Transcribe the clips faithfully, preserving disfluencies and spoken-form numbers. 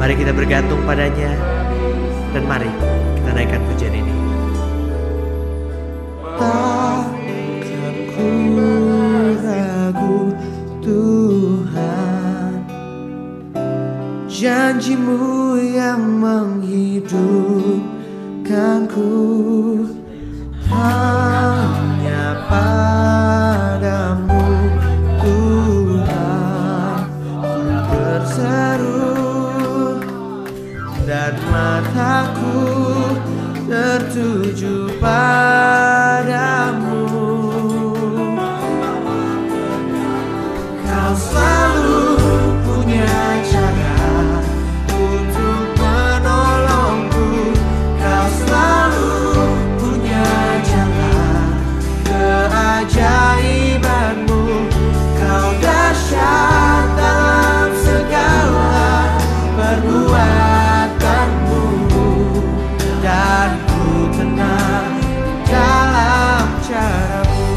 Mari kita bergantung padanya, dan mari kita naikkan pujian ini. Takkan ku ragu Tuhan, janji-Mu yang menghidupkanku, hanya padamu Tuhan ku berseru, dan mataku tertuju padamu. Kau selalu punya cara untuk menolongku, Kau selalu punya jalan keajaiban-Mu. Kau dahsyat dalam segala perbuatan-Mu, dan ku tenang dalam cara-Mu.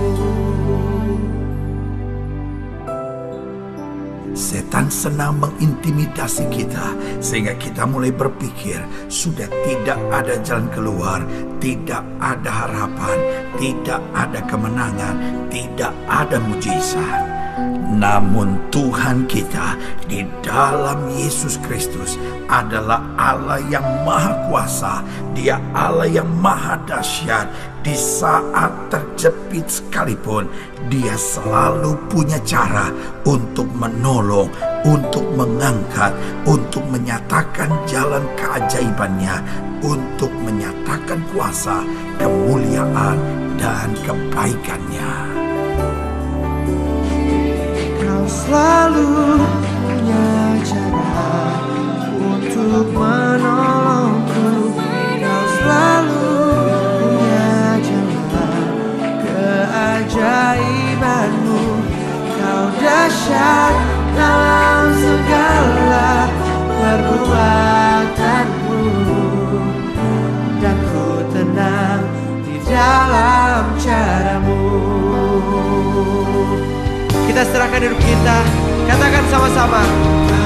Setan senang mengintimidasi kita sehingga kita mulai berpikir sudah tidak ada jalan keluar, tidak ada harapan, tidak ada kemenangan, tidak ada mujizat. Namun Tuhan kita di dalam Yesus Kristus adalah Allah yang maha kuasa. Dia Allah yang maha dahsyat. Di saat terjepit sekalipun, Dia selalu punya cara untuk menolong, untuk mengangkat, untuk menyatakan jalan keajaibannya, untuk menyatakan kuasa, kemuliaan, dan kebaikannya. Kau selalu punya cara untuk menolongku, Kau selalu punya jalan keajaiban-Mu. Kau dahsyat dalam segala perbuatan-Mu, dan ku tenang di dalam cara-Mu. Kita serahkan hidup kita, katakan sama-sama.